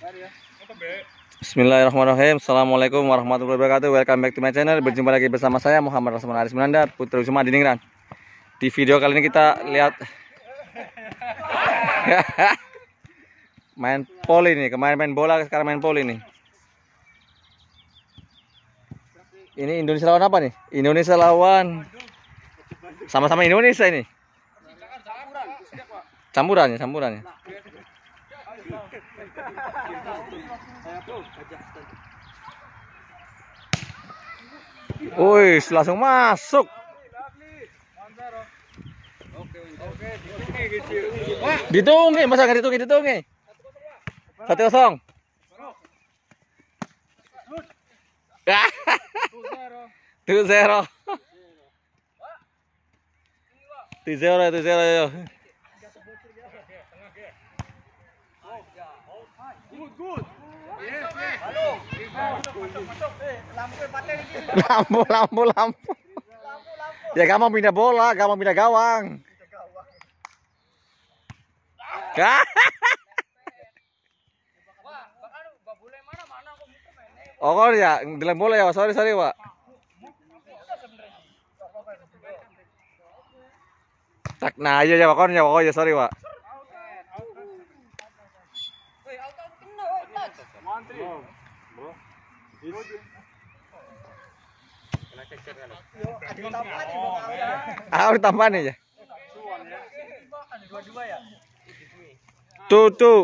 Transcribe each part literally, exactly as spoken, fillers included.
Bismillahirrahmanirrahim. Assalamualaikum warahmatullahi wabarakatuh. Welcome back to my channel. Berjumpa lagi bersama saya Muhammad Rasman Aris Menanda, Putra Usuma Diningran. Di video kali ini kita lihat main poli nih. Kemarin main bola, sekarang main poli nih. Ini Indonesia lawan apa nih? Indonesia lawan sama-sama Indonesia ini. Campurannya, campurannya. Wih, langsung masuk. Ditunggu, masa nggak ditunggu, ditunggu. Satu kosong. Two zero. Two zero, two zero. Lampu, lampu, lampu. Ya gampang pindah bola, gampang pindah gawang. Oh kok ya, bilang bola ya, sorry sorry Pak. Tak, nah iya ya Pak, ya Pak, ya sorry Pak. Ah, udah tambahan aja. Tuh, tuh.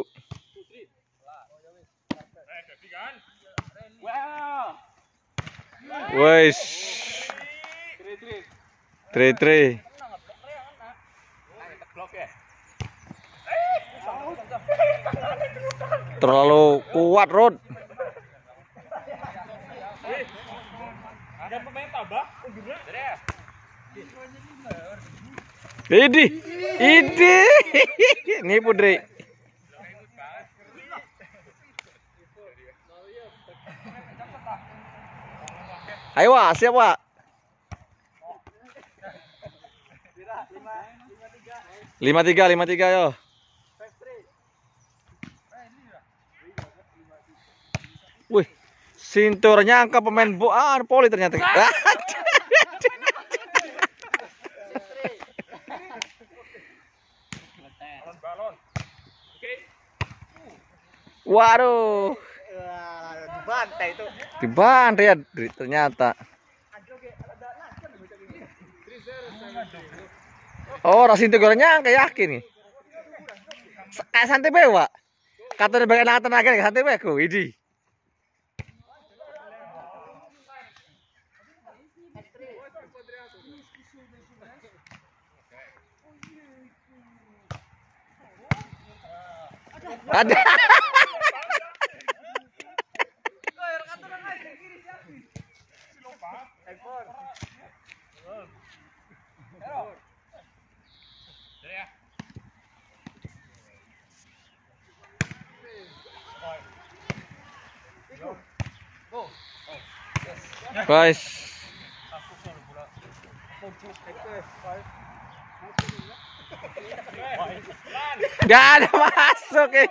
Wes. Tri tri. Terlalu kuat, Rod. Idi, idi, ini Putri. Ayo Wak, siap Wak. Lima tiga, lima tiga yo. Wih, sinturnya angka pemain bola poli ternyata. Waduh, dibantai itu. Dibantai ya ternyata. Oh, rasin tegurnya kayak yakin nih. Kayak santai bae, Pak. Kata bagian tenaga kayak santai bae ku, idi. Ada. Guys, nggak ada masuk eh.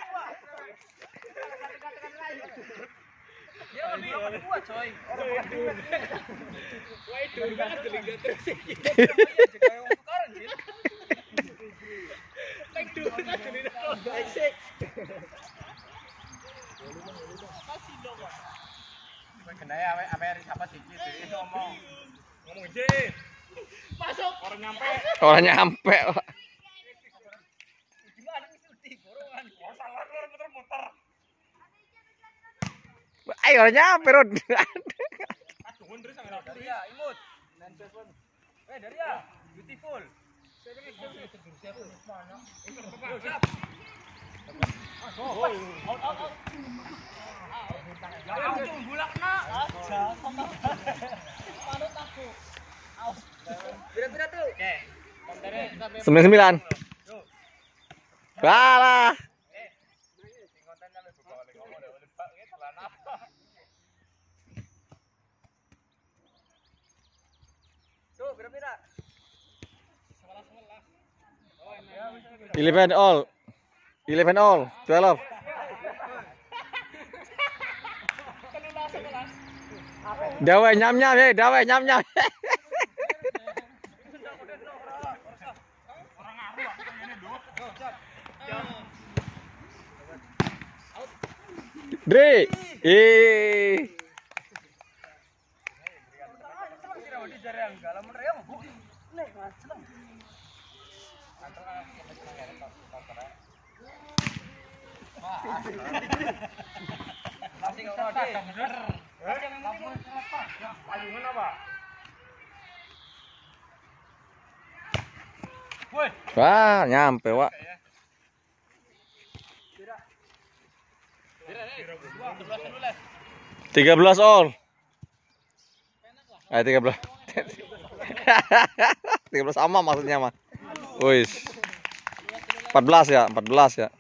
Orang nyampe. Ayo orang nyampe Rod. Beautiful. Sembilan sembilan. Kalah. Eleven all. Eleven all. Twelve. Dawe nyam-nyam ya, dawe nyam-nyam. Dri. Eh. Wah, nyampe, Wak. tiga belas all. Eh, tiga belas. tiga belas sama maksudnya, Mas. Wis. empat belas ya, empat belas ya.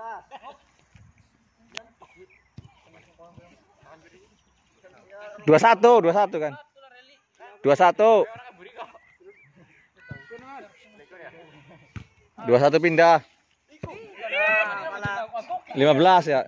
dua puluh satu, dua puluh satu kan. dua puluh satu. dua puluh satu pindah. lima belas ya.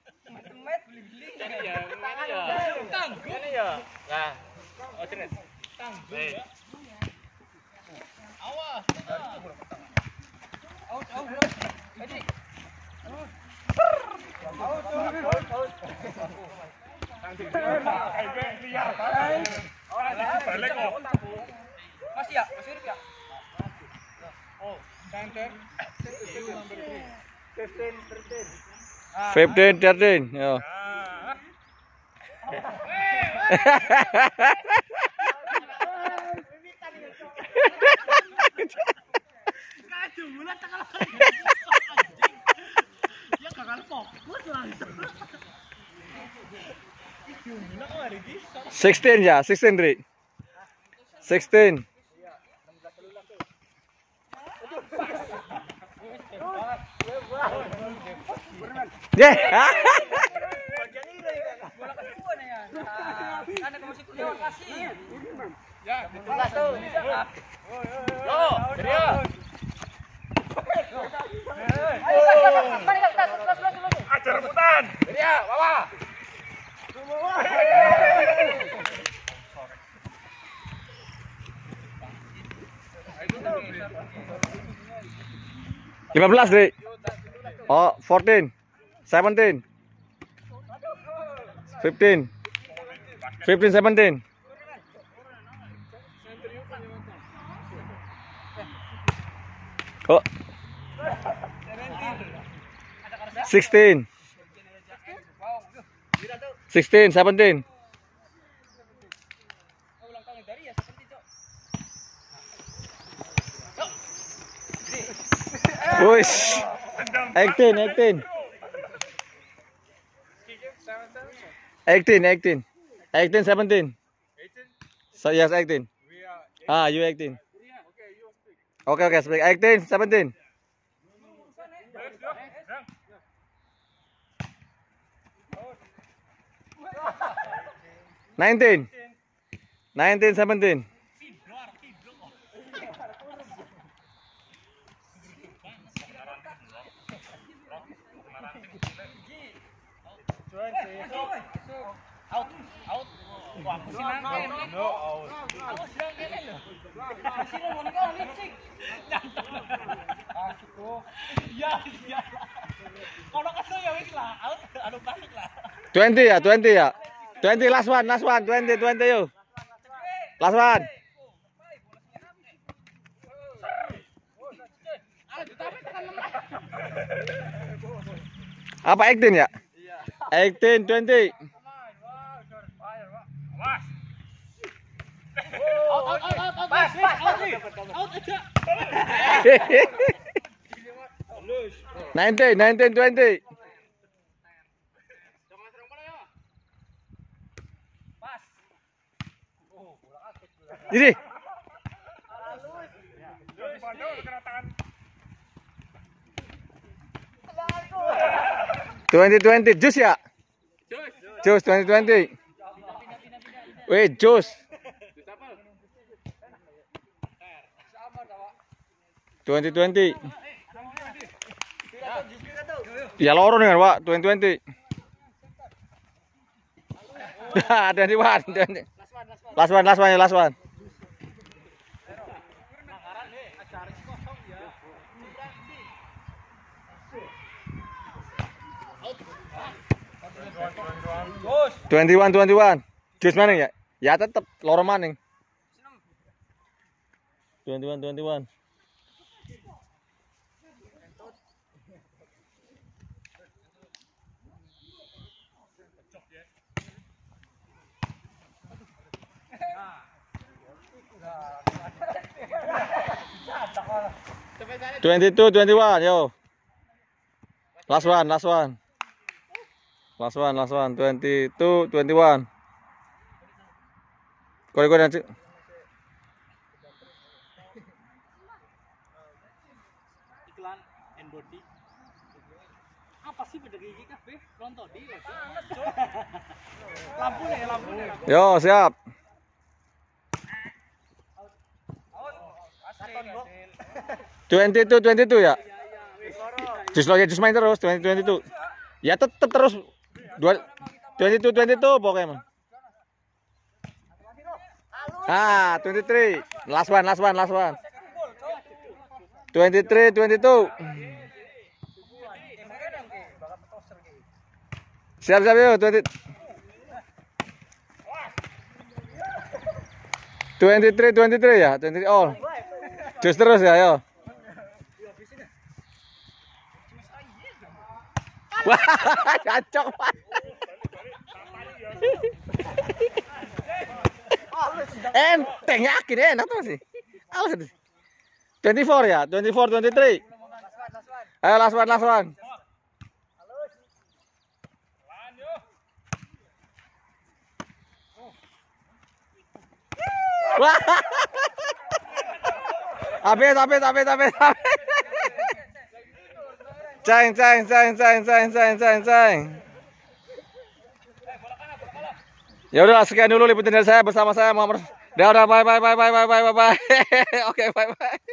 Masih ya, masih ya. Oh, center. fifteen, thirteen. Yo. sixteen ya, sixteen Dri. sixteen. Yeah. Ajar rebutan. Ya, bawa. lima belas Dri. Oh, fourteen. seventeen. fifteen. fifteen, seventeen. Oh. sixteen. sixteen, seventeen. Wush. eighteen, eighteen. eighteen, eighteen. eighteen, seventeen. So yes, eighteen. Ah, you eighteen. Okay, okay, speak. eighteen, seventeen. nineteen. nineteen, seventeen. Out, out. Wah, mesti nangkep. No, out. Awas yang kene lho. Mesti ngomong kok licik. Masuk kok. Iya, iya. Kalau kesel ya wis lah, out anu masuk lah. twenty ya, twenty ya. twenty last one, last one, twenty, twenty yuk. Last one. Apa eighteen ya? eighteen, twenty. Out, out, out, out, out. Pas, pas, out aja. nineteen, nineteen, twenty. Pas. Jadi. twenty twenty jus ya? Jus twenty twenty. Wait, jus. twenty twenty. Ya loro dengan Pak, twenty twenty. twenty-one, twenty. Last one, last one. Last one, last one, ya, last one. Nakaran he, acaris kosong ya. Bos. Twenty-one, twenty-one. Jus maning ya? Ya tetep loro maning. Twenty-one, twenty-one. Twenty-two, twenty-one, yo. Last one, last one. Last one, last one. Twenty-two, twenty-one. Kore kore nanti. Iklan and body. Apa sih beda gigi kafe? Nonton di. Lampu nih, lampu nih. Yo, siap. Twenty-two, twenty-two ya. Jus lagi jus main terus. Twenty, twenty-two. Ya tetep terus. Dua. Twenty-two, twenty-two pokoknya. Ah, twenty-three. Last one, last one, last one. Twenty-three, twenty-two. Siap, siap yuk. Twenty. Twenty-three, twenty-three ya. Twenty-three all. Jus terus ya, yo. Wah, cocok Pak. Enteng yakin enak tuh sih. Alas. twenty-four ya, twenty-four, twenty-three. Ayo last one, last one. Wah. Habis, habis, habis, habis, habis. Ceng, ceng, ceng, ceng, ceng, ceng, ceng, ceng. Ya udah sekian dulu liputan dari saya bersama saya Muhammad. Udah udah bye bye bye bye bye bye bye. Oke bye bye.